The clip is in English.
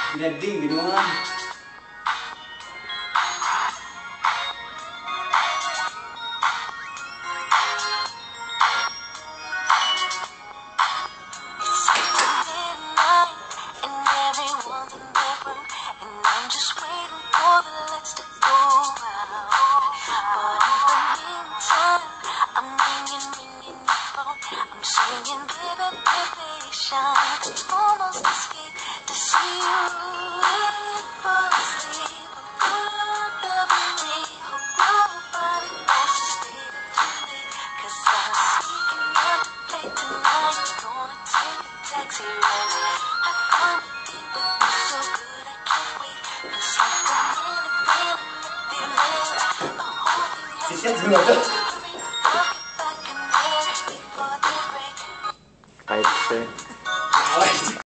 Binading, binuang. I'm singing, baby, baby, shine. Almost escape to see you. Fall asleep, nobody wants to stay too late. 'Cause I'm sneaking out to play tonight. Gonna take a taxi ride. I found a deal with you so good I can't wait. 'Cause like a man, the whole thing has Sikat semua tuh. Kahit